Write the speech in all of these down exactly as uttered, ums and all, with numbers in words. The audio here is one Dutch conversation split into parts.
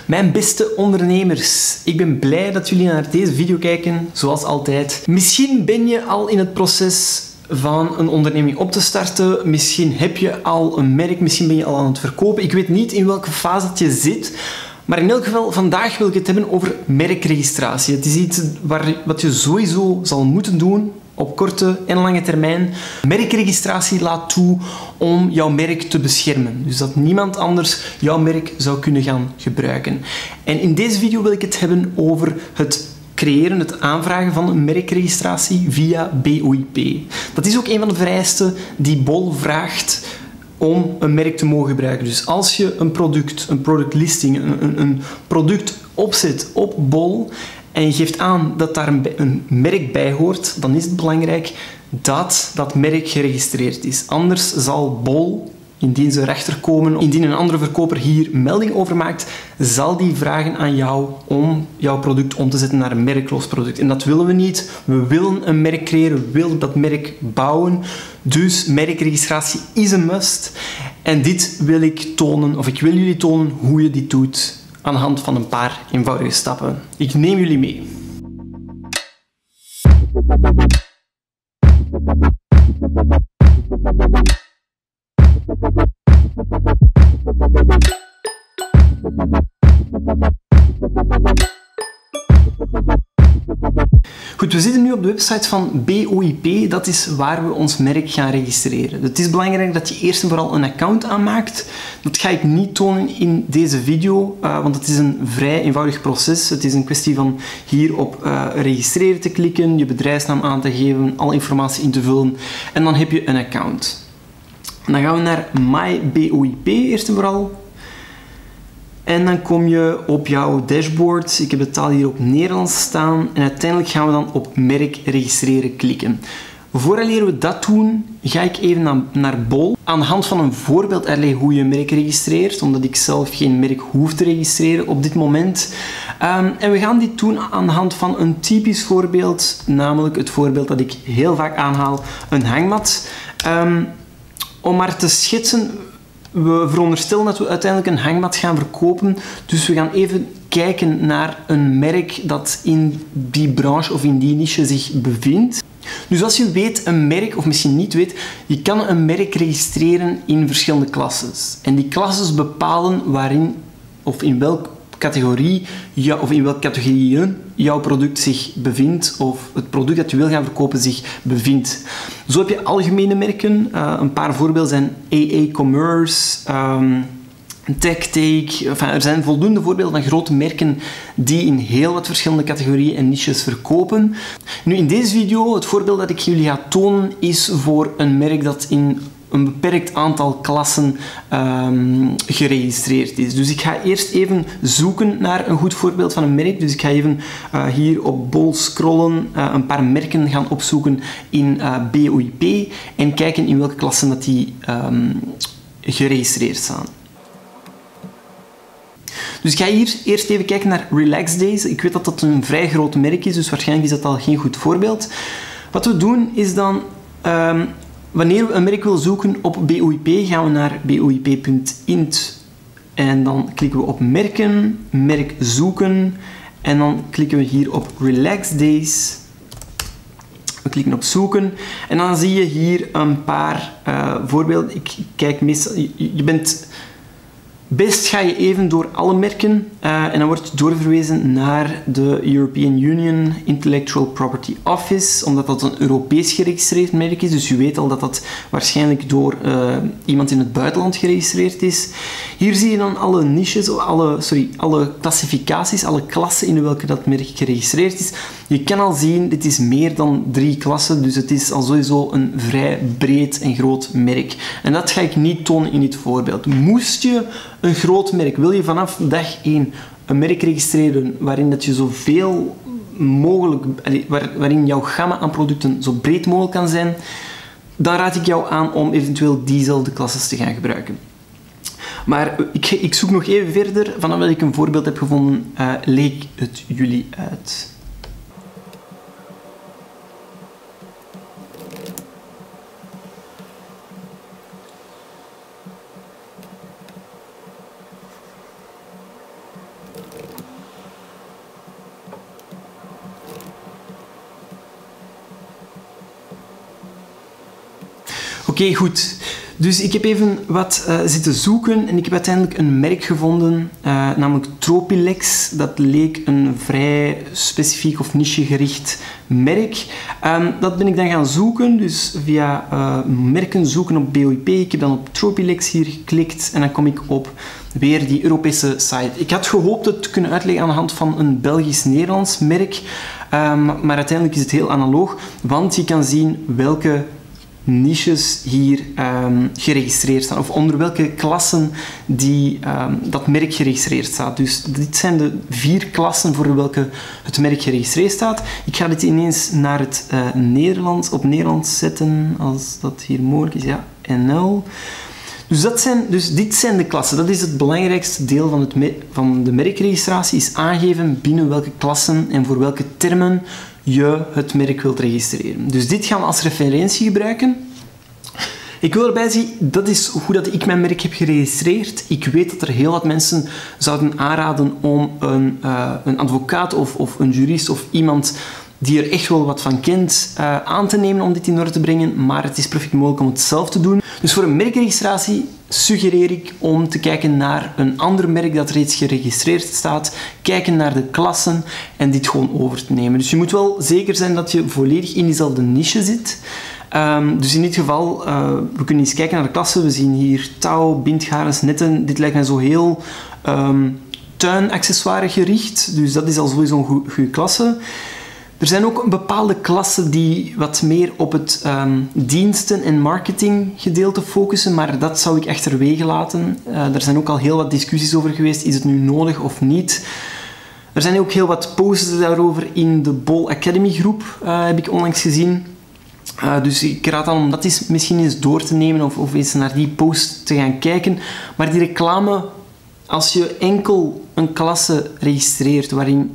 Mijn beste ondernemers, ik ben blij dat jullie naar deze video kijken, zoals altijd. Misschien ben je al in het proces van een onderneming op te starten. Misschien heb je al een merk, misschien ben je al aan het verkopen. Ik weet niet in welke fase dat je zit. Maar in elk geval, vandaag wil ik het hebben over merkregistratie. Het is iets waar, wat je sowieso zal moeten doen op korte en lange termijn. Merkregistratie laat toe om jouw merk te beschermen. Dus dat niemand anders jouw merk zou kunnen gaan gebruiken. En in deze video wil ik het hebben over het creëren, het aanvragen van een merkregistratie via B O I P. Dat is ook een van de vereisten die Bol vraagt om een merk te mogen gebruiken. Dus als je een product, een product listing, een, een, een product opzet op Bol en je geeft aan dat daar een, een merk bij hoort, dan is het belangrijk dat dat merk geregistreerd is. Anders zal Bol, indien ze erachter komen, indien een andere verkoper hier melding over maakt, zal die vragen aan jou om jouw product om te zetten naar een merkloos product. En dat willen we niet. We willen een merk creëren, we willen dat merk bouwen. Dus merkregistratie is een must. En dit wil ik tonen, of ik wil jullie tonen hoe je dit doet aan de hand van een paar eenvoudige stappen. Ik neem jullie mee. Goed, we zitten nu op de website van B O I P. Dat is waar we ons merk gaan registreren. Het is belangrijk dat je eerst en vooral een account aanmaakt. Dat ga ik niet tonen in deze video, uh, want het is een vrij eenvoudig proces. Het is een kwestie van hier op uh, registreren te klikken, je bedrijfsnaam aan te geven, alle informatie in te vullen en dan heb je een account. En dan gaan we naar My B O I P eerst en vooral. En dan kom je op jouw dashboard. Ik heb de taal hier op Nederlands staan. En uiteindelijk gaan we dan op merk registreren klikken. Vooraleer we dat doen, ga ik even naar, naar Bol. Aan de hand van een voorbeeld uitleggen hoe je een merk registreert, omdat ik zelf geen merk hoef te registreren op dit moment. Um, en we gaan dit doen aan de hand van een typisch voorbeeld, namelijk het voorbeeld dat ik heel vaak aanhaal, een hangmat. Um, om maar te schetsen, we veronderstellen dat we uiteindelijk een hangmat gaan verkopen, dus we gaan even kijken naar een merk dat in die branche of in die niche zich bevindt. Dus als je weet een merk, of misschien niet weet, je kan een merk registreren in verschillende klasses. En die klasses bepalen waarin of in welke categorie ja, of in welke categorieën jouw product zich bevindt of het product dat je wil gaan verkopen zich bevindt. Zo heb je algemene merken. Uh, een paar voorbeelden zijn A A Commerce, um, TechTake. Enfin, er zijn voldoende voorbeelden van grote merken die in heel wat verschillende categorieën en niches verkopen. Nu, in deze video, het voorbeeld dat ik jullie ga tonen, is voor een merk dat in een beperkt aantal klassen um, geregistreerd is. Dus ik ga eerst even zoeken naar een goed voorbeeld van een merk. Dus ik ga even uh, hier op Bol scrollen, uh, een paar merken gaan opzoeken in uh, B O I P en kijken in welke klassen dat die um, geregistreerd staan. Dus ik ga hier eerst even kijken naar Relax Days. Ik weet dat dat een vrij groot merk is, dus waarschijnlijk is dat al geen goed voorbeeld. Wat we doen is dan, um, wanneer we een merk willen zoeken op B O I P, gaan we naar b o i p punt int en dan klikken we op merken, merk zoeken en dan klikken we hier op Relax Days. We klikken op zoeken en dan zie je hier een paar uh, voorbeelden. Ik kijk meestal, je, je bent best ga je even door alle merken uh, en dan wordt je doorverwezen naar de European Union Intellectual Property Office, omdat dat een Europees geregistreerd merk is. Dus je weet al dat dat waarschijnlijk door uh, iemand in het buitenland geregistreerd is. Hier zie je dan alle niches, alle, sorry, alle klassificaties, alle klassen in welke dat merk geregistreerd is. Je kan al zien, dit is meer dan drie klassen, dus het is al sowieso een vrij breed en groot merk. En dat ga ik niet tonen in dit voorbeeld. Moest je een groot merk, wil je vanaf dag één een merk registreren waarin dat je zoveel mogelijk, waar, waarin jouw gamma aan producten zo breed mogelijk kan zijn, dan raad ik jou aan om eventueel diezelfde klasses te gaan gebruiken. Maar ik, ik zoek nog even verder. Vanaf dat ik een voorbeeld heb gevonden, uh, leg ik het jullie uit. okay, goed. Dus ik heb even wat uh, zitten zoeken en ik heb uiteindelijk een merk gevonden, uh, namelijk Tropilex. Dat leek een vrij specifiek of nichegericht merk. Um, dat ben ik dan gaan zoeken, dus via uh, merken zoeken op B O I P. Ik heb dan op Tropilex hier geklikt en dan kom ik op weer die Europese site. Ik had gehoopt het te kunnen uitleggen aan de hand van een Belgisch-Nederlands merk, um, maar uiteindelijk is het heel analoog, want je kan zien welke niches hier um, geregistreerd staan, of onder welke klassen die, um, dat merk geregistreerd staat. Dus dit zijn de vier klassen voor welke het merk geregistreerd staat. Ik ga dit ineens naar het uh, Nederlands, op Nederlands zetten, als dat hier mogelijk is. Ja, N L. Dus, dat zijn, dus dit zijn de klassen. Dat is het belangrijkste deel van, het van de merkregistratie, is aangeven binnen welke klassen en voor welke termen je het merk wilt registreren. Dus dit gaan we als referentie gebruiken. Ik wil erbij zien, dat is hoe dat ik mijn merk heb geregistreerd. Ik weet dat er heel wat mensen zouden aanraden om een, uh, een advocaat of, of een jurist of iemand die er echt wel wat van kent uh, aan te nemen om dit in orde te brengen, maar het is perfect mogelijk om het zelf te doen. Dus voor een merkregistratie suggereer ik om te kijken naar een ander merk dat reeds geregistreerd staat, kijken naar de klassen en dit gewoon over te nemen. Dus je moet wel zeker zijn dat je volledig in diezelfde niche zit. Um, dus in dit geval, uh, we kunnen eens kijken naar de klassen. We zien hier touw, bindgarens, netten. Dit lijkt mij zo heel um, tuinaccessoire gericht, dus dat is al sowieso een goede klasse. Er zijn ook bepaalde klassen die wat meer op het um, diensten- en marketinggedeelte focussen, maar dat zou ik achterwege laten. Uh, er zijn ook al heel wat discussies over geweest, is het nu nodig of niet? Er zijn ook heel wat posts daarover in de Bol Academy groep, uh, heb ik onlangs gezien. Uh, dus ik raad aan om dat eens, misschien eens door te nemen of, of eens naar die post te gaan kijken. Maar die reclame, als je enkel een klasse registreert waarin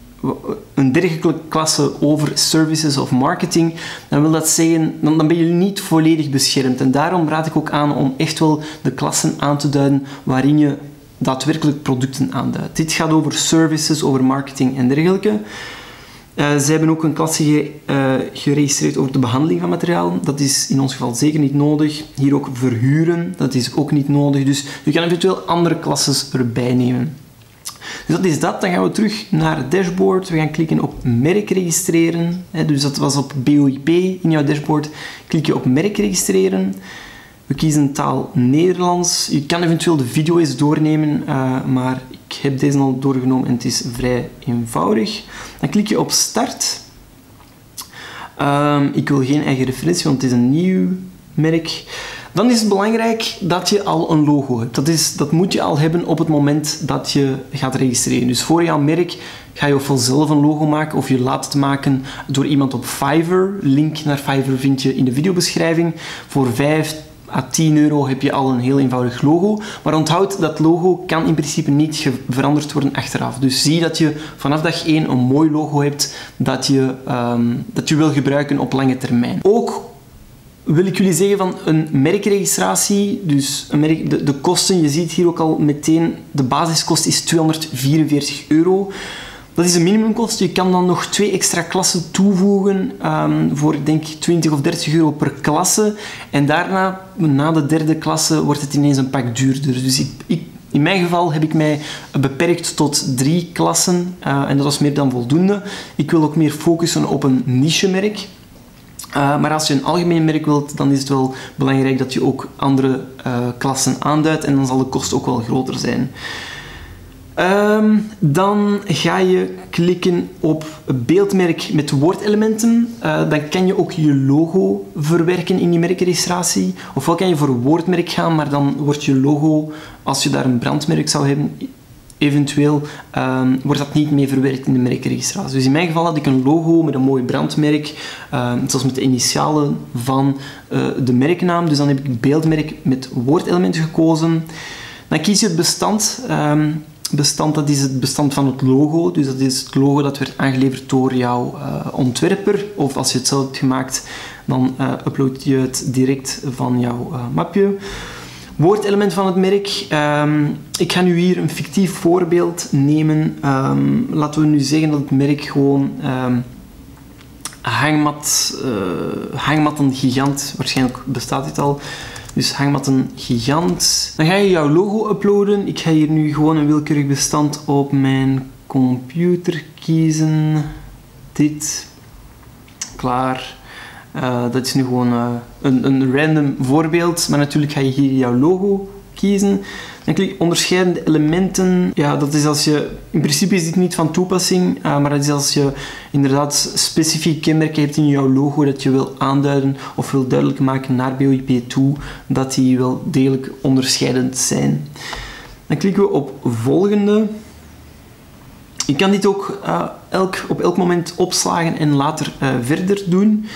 een dergelijke klasse over services of marketing, dan wil dat zeggen, dan, dan ben je niet volledig beschermd. En daarom raad ik ook aan om echt wel de klassen aan te duiden waarin je daadwerkelijk producten aanduidt. Dit gaat over services, over marketing en dergelijke. Uh, ze hebben ook een klasse ge, uh, geregistreerd over de behandeling van materiaal. Dat is in ons geval zeker niet nodig. Hier ook verhuren, dat is ook niet nodig. Dus je kan eventueel andere klasses erbij nemen. Dus dat is dat. Dan gaan we terug naar het dashboard. We gaan klikken op merk registreren. Dus dat was op B O I P in jouw dashboard. Klik je op merk registreren. We kiezen taal Nederlands. Je kan eventueel de video eens doornemen, uh, maar ik heb deze al doorgenomen en het is vrij eenvoudig. Dan klik je op start. Um, ik wil geen eigen referentie, want het is een nieuw merk. Dan is het belangrijk dat je al een logo hebt. Dat, is, dat moet je al hebben op het moment dat je gaat registreren. Dus voor jouw merk ga je ofwel zelf een logo maken of je laat het maken door iemand op Fiverr. Link naar Fiverr vind je in de videobeschrijving. Voor vijf à tien euro heb je al een heel eenvoudig logo. Maar onthoud, dat logo kan in principe niet veranderd worden achteraf. Dus zie dat je vanaf dag één een mooi logo hebt dat je, um, dat je wil gebruiken op lange termijn. Ook wil ik jullie zeggen van een merkregistratie, dus een merk, de, de kosten, je ziet hier ook al meteen, de basiskost is tweehonderdvierenveertig euro. Dat is de minimumkost. Je kan dan nog twee extra klassen toevoegen um, voor, ik denk, twintig of dertig euro per klasse. En daarna, na de derde klasse, wordt het ineens een pak duurder. Dus ik, ik, in mijn geval heb ik mij beperkt tot drie klassen uh, en dat was meer dan voldoende. Ik wil ook meer focussen op een niche-merk. Uh, maar als je een algemeen merk wilt, dan is het wel belangrijk dat je ook andere uh, klassen aanduidt en dan zal de kost ook wel groter zijn. Um, dan ga je klikken op beeldmerk met woordelementen. Uh, dan kan je ook je logo verwerken in die merkregistratie. Ofwel kan je voor woordmerk gaan, maar dan wordt je logo, als je daar een brandmerk zou hebben, eventueel um, wordt dat niet mee verwerkt in de merkregistratie. Dus in mijn geval had ik een logo met een mooi brandmerk, um, zoals met de initialen van uh, de merknaam. Dus dan heb ik beeldmerk met woordelementen gekozen. Dan kies je het bestand. Um, bestand, dat is het bestand van het logo. Dus dat is het logo dat werd aangeleverd door jouw uh, ontwerper. Of als je het zelf hebt gemaakt, dan uh, upload je het direct van jouw uh, mapje. Woordelement van het merk. Um, ik ga nu hier een fictief voorbeeld nemen. Um, laten we nu zeggen dat het merk gewoon um, hangmat, uh, hangmatten gigant. Waarschijnlijk bestaat dit al. Dus hangmatten gigant. Dan ga je jouw logo uploaden. Ik ga hier nu gewoon een willekeurig bestand op mijn computer kiezen. Dit. Klaar. Uh, dat is nu gewoon uh, een, een random voorbeeld. Maar natuurlijk ga je hier jouw logo kiezen. Dan klik onderscheidende elementen. Ja, dat is als je... In principe is dit niet van toepassing, uh, maar dat is als je inderdaad specifieke kenmerken hebt in jouw logo dat je wil aanduiden of wil duidelijk maken naar B O I P toe dat die wel degelijk onderscheidend zijn. Dan klikken we op volgende. Je kan dit ook uh, elk, op elk moment opslagen en later uh, verder doen.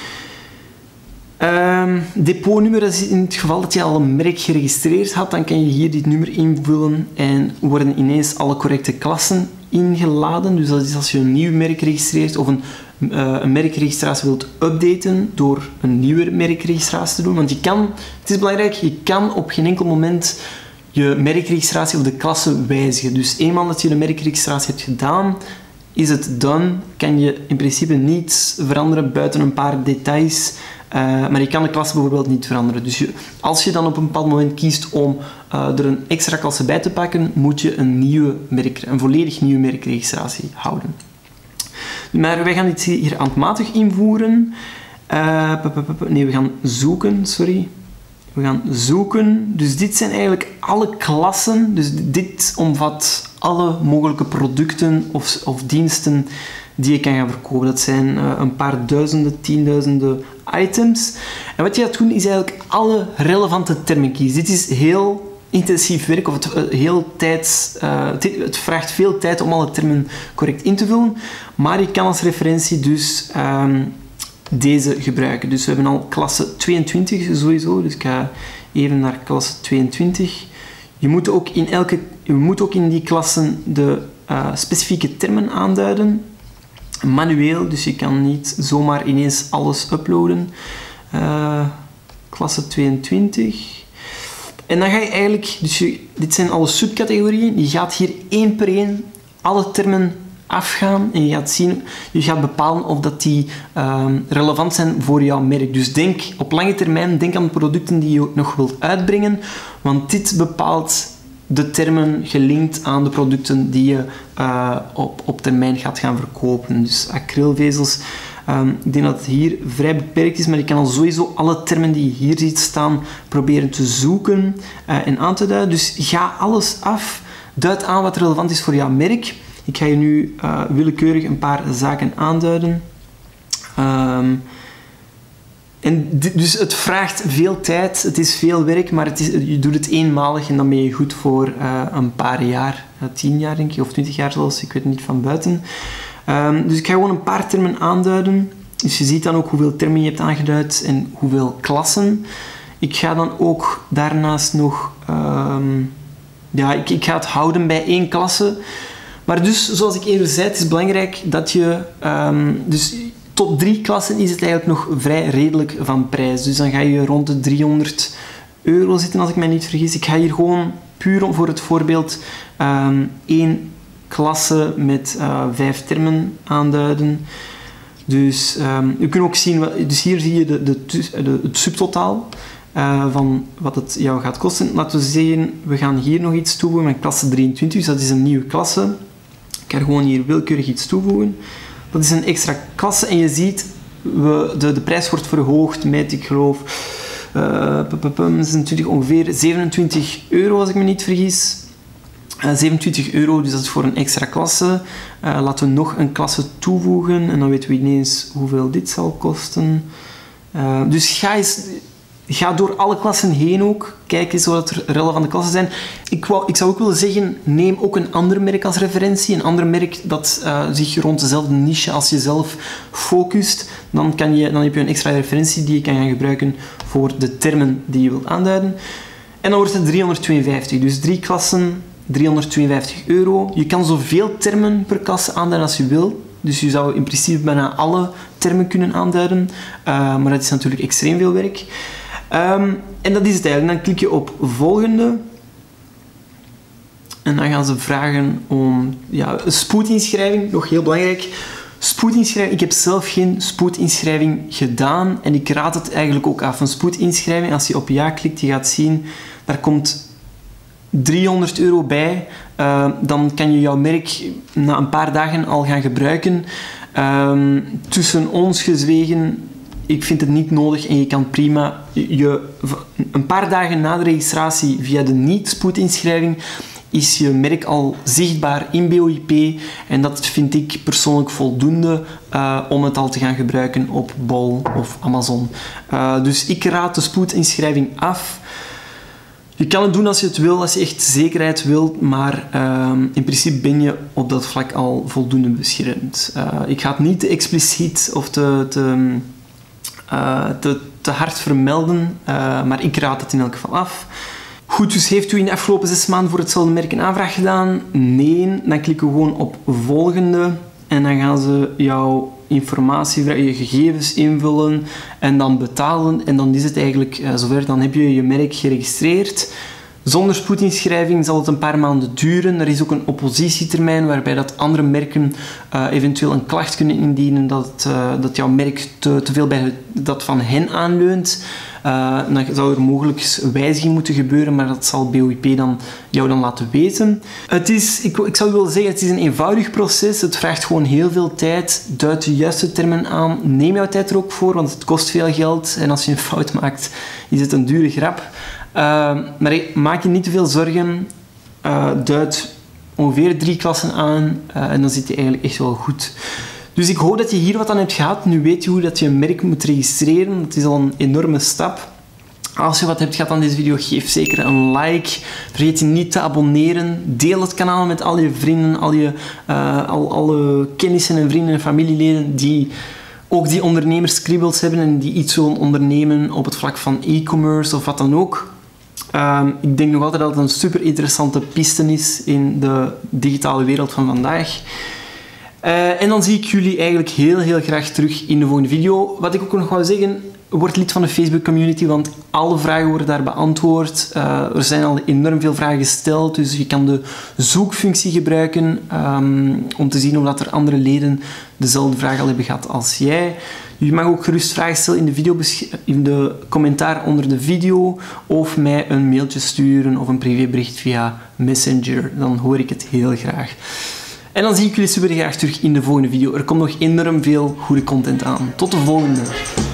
Um, depootnummer, dat is in het geval dat je al een merk geregistreerd had, dan kan je hier dit nummer invullen en worden ineens alle correcte klassen ingeladen. Dus dat is als je een nieuw merk registreert of een, uh, een merkregistratie wilt updaten door een nieuwe merkregistratie te doen. Want je kan, het is belangrijk, je kan op geen enkel moment je merkregistratie of de klasse wijzigen. Dus eenmaal dat je de merkregistratie hebt gedaan, is het done. Kan je in principe niets veranderen buiten een paar details. Uh, maar je kan de klasse bijvoorbeeld niet veranderen. Dus je, als je dan op een bepaald moment kiest om uh, er een extra klasse bij te pakken, moet je een, nieuwe merk, een volledig nieuwe merkregistratie houden. Maar wij gaan dit hier handmatig invoeren. Uh, nee, we gaan zoeken, sorry. We gaan zoeken. Dus dit zijn eigenlijk alle klassen. Dus dit omvat alle mogelijke producten of, of diensten die je kan gaan verkopen. Dat zijn uh, een paar duizenden, tienduizenden items. En wat je gaat doen is eigenlijk alle relevante termen kiezen. Dit is heel intensief werk, of het, uh, heel tijd, uh, het vraagt veel tijd om alle termen correct in te vullen. Maar je kan als referentie dus um, deze gebruiken. Dus we hebben al klasse tweeëntwintig sowieso. Dus ik ga even naar klasse tweeëntwintig. Je moet ook in, elke, je moet ook in die klassen de uh, specifieke termen aanduiden. Manueel, dus je kan niet zomaar ineens alles uploaden. Uh, klasse tweeëntwintig. En dan ga je eigenlijk, dus je, dit zijn alle subcategorieën, je gaat hier één per één alle termen afgaan en je gaat zien, je gaat bepalen of dat die um, relevant zijn voor jouw merk. Dus denk op lange termijn, denk aan de producten die je nog wilt uitbrengen, want dit bepaalt de termen gelinkt aan de producten die je uh, op, op termijn gaat gaan verkopen. Dus acrylvezels, um, ik denk dat het hier vrij beperkt is, maar je kan al sowieso alle termen die je hier ziet staan proberen te zoeken uh, en aan te duiden. Dus ga alles af, duid aan wat relevant is voor jouw merk. Ik ga je nu uh, willekeurig een paar zaken aanduiden. Um, En dus het vraagt veel tijd, het is veel werk, maar het is, je doet het eenmalig en dan ben je goed voor uh, een paar jaar, uh, tien jaar denk ik, of twintig jaar zelfs, ik weet het niet van buiten. Um, dus ik ga gewoon een paar termen aanduiden. Dus je ziet dan ook hoeveel termen je hebt aangeduid en hoeveel klassen. Ik ga dan ook daarnaast nog, um, ja, ik, ik ga het houden bij één klasse. Maar dus, zoals ik eerder zei, het is belangrijk dat je, um, dus tot drie klassen is het eigenlijk nog vrij redelijk van prijs. Dus dan ga je rond de driehonderd euro zitten, als ik mij niet vergis. Ik ga hier gewoon puur voor het voorbeeld um, één klasse met uh, vijf termen aanduiden. Dus um, je kunt ook zien, dus hier zie je de, de, de, het subtotaal uh, van wat het jou gaat kosten. Laten we zeggen, we gaan hier nog iets toevoegen met klasse drieëntwintig, dus dat is een nieuwe klasse. Ik ga gewoon hier willekeurig iets toevoegen. Dat is een extra klasse en je ziet, we, de, de prijs wordt verhoogd met, ik geloof, uh, zesentwintig, ongeveer zevenentwintig euro als ik me niet vergis. Uh, zevenentwintig euro, dus dat is voor een extra klasse. Uh, laten we nog een klasse toevoegen en dan weten we ineens hoeveel dit zal kosten. Uh, dus ga eens... Ga door alle klassen heen ook. Kijk eens wat er relevante klassen zijn. Ik, wou, ik zou ook willen zeggen, neem ook een ander merk als referentie. Een ander merk dat uh, zich rond dezelfde niche als jezelf focust. Dan, kan je, dan heb je een extra referentie die je kan gaan gebruiken voor de termen die je wilt aanduiden. En dan wordt het driehonderdtweeënvijftig. Dus drie klassen, driehonderdtweeënvijftig euro. Je kan zoveel termen per klasse aanduiden als je wil. Dus je zou in principe bijna alle termen kunnen aanduiden. Uh, maar dat is natuurlijk extreem veel werk. Um, en dat is het eigenlijk. Dan klik je op volgende. En dan gaan ze vragen om ja, een spoedinschrijving. Nog heel belangrijk. Spoedinschrijving. Ik heb zelf geen spoedinschrijving gedaan en ik raad het eigenlijk ook af. Een spoedinschrijving, als je op ja klikt, je gaat zien, daar komt driehonderd euro bij. Uh, dan kan je jouw merk na een paar dagen al gaan gebruiken. Uh, tussen ons gezwegen, ik vind het niet nodig en je kan prima je, een paar dagen na de registratie via de niet-spoedinschrijving is je merk al zichtbaar in B O I P en dat vind ik persoonlijk voldoende uh, om het al te gaan gebruiken op Bol of Amazon. Uh, dus ik raad de spoedinschrijving af. Je kan het doen als je het wil, als je echt zekerheid wilt, maar uh, in principe ben je op dat vlak al voldoende beschermd. Uh, ik ga het niet te expliciet of te, te, uh, te, te hard vermelden, uh, maar ik raad het in elk geval af. Goed, dus heeft u in de afgelopen zes maanden voor hetzelfde merk een aanvraag gedaan? Nee, dan klikken we gewoon op volgende en dan gaan ze jouw informatie, je gegevens invullen en dan betalen en dan is het eigenlijk uh, zover. Dan heb je je merk geregistreerd. Zonder spoedinschrijving zal het een paar maanden duren. Er is ook een oppositietermijn waarbij dat andere merken uh, eventueel een klacht kunnen indienen dat, het, uh, dat jouw merk te, te veel bij het, dat van hen aanleunt. Uh, dan zou er mogelijk wijziging moeten gebeuren, maar dat zal B O I P dan, jou dan laten weten. Het is, ik, ik zou willen zeggen, het is een eenvoudig proces. Het vraagt gewoon heel veel tijd. Duid de juiste termen aan. Neem jouw tijd er ook voor, want het kost veel geld. En als je een fout maakt, is het een dure grap. Uh, maar hey, maak je niet te veel zorgen. Uh, duid ongeveer drie klassen aan uh, en dan zit je eigenlijk echt wel goed. Dus ik hoop dat je hier wat aan hebt gehad. Nu weet je hoe dat je een merk moet registreren. Dat is al een enorme stap. Als je wat hebt gehad aan deze video, geef zeker een like. Vergeet je niet te abonneren. Deel het kanaal met al je vrienden, al je, uh, al, alle kennissen en vrienden en familieleden die ook die ondernemerskriebels hebben en die iets willen ondernemen op het vlak van e-commerce of wat dan ook. Uh, ik denk nog altijd dat het een super interessante piste is in de digitale wereld van vandaag. Uh, en dan zie ik jullie eigenlijk heel heel graag terug in de volgende video. Wat ik ook nog wou zeggen, word lid van de Facebook community, want alle vragen worden daar beantwoord. Uh, er zijn al enorm veel vragen gesteld, dus je kan de zoekfunctie gebruiken um, om te zien of dat er andere leden dezelfde vraag al hebben gehad als jij. Je mag ook gerust vragen stellen in de, video in de commentaar onder de video of mij een mailtje sturen of een privébericht via Messenger. Dan hoor ik het heel graag. En dan zie ik jullie super graag terug in de volgende video. Er komt nog enorm veel goede content aan. Tot de volgende!